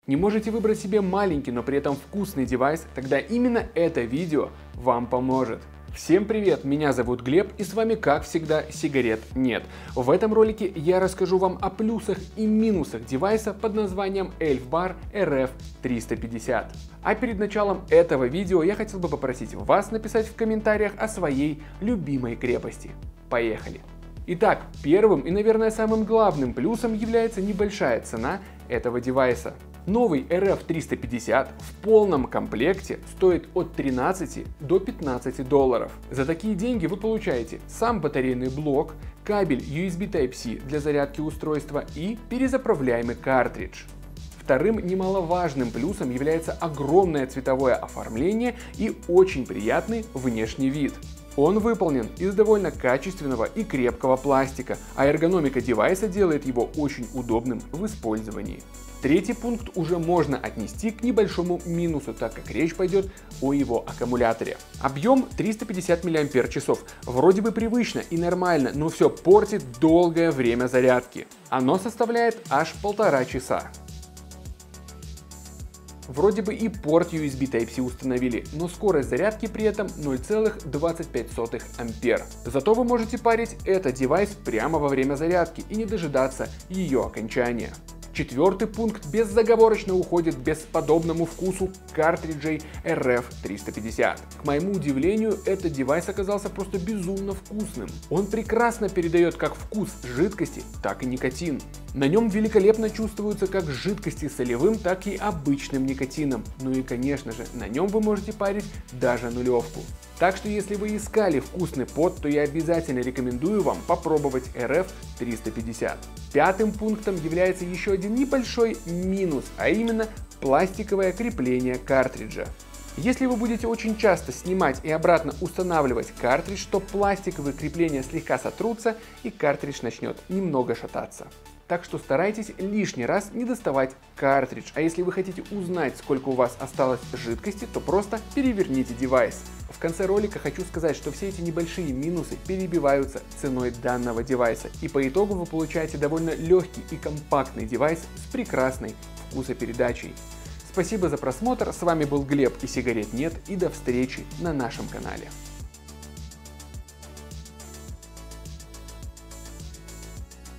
Не можете выбрать себе маленький, но при этом вкусный девайс? Тогда именно это видео вам поможет. Всем привет, меня зовут Глеб, и с вами, как всегда, сигарет нет. В этом ролике я расскажу вам о плюсах и минусах девайса под названием Elfbar RF350. А перед началом этого видео я хотел бы попросить вас написать в комментариях о своей любимой крепости. Поехали! Итак, первым и, наверное, самым главным плюсом является небольшая цена этого девайса. Новый RF350 в полном комплекте стоит от 13 до 15 долларов. За такие деньги вы получаете сам батарейный блок, кабель USB Type-C для зарядки устройства и перезаправляемый картридж. Вторым немаловажным плюсом является огромное цветовое оформление и очень приятный внешний вид. Он выполнен из довольно качественного и крепкого пластика, а эргономика девайса делает его очень удобным в использовании. Третий пункт уже можно отнести к небольшому минусу, так как речь пойдет о его аккумуляторе. Объем 350 мАч. Вроде бы привычно и нормально, но все портит долгое время зарядки. Оно составляет аж 1,5 часа. Вроде бы и порт USB Type-C установили, но скорость зарядки при этом 0,25 ампер. Зато вы можете парить этот девайс прямо во время зарядки и не дожидаться ее окончания. Четвертый пункт безоговорочно уходит к бесподобному вкусу картриджей RF350. К моему удивлению, этот девайс оказался просто безумно вкусным. Он прекрасно передает как вкус жидкости, так и никотин. На нем великолепно чувствуются как жидкости с солевым, так и обычным никотином. Ну и конечно же, на нем вы можете парить даже нулевку. Так что если вы искали вкусный под, то я обязательно рекомендую вам попробовать RF350. Пятым пунктом является еще один небольшой минус, а именно пластиковое крепление картриджа. Если вы будете очень часто снимать и обратно устанавливать картридж, то пластиковые крепления слегка сотрутся и картридж начнет немного шататься. Так что старайтесь лишний раз не доставать картридж, а если вы хотите узнать, сколько у вас осталось жидкости, то просто переверните девайс. В конце ролика хочу сказать, что все эти небольшие минусы перебиваются ценой данного девайса, и по итогу вы получаете довольно легкий и компактный девайс с прекрасной вкусопередачей. Спасибо за просмотр, с вами был Глеб и сигарет нет, и до встречи на нашем канале.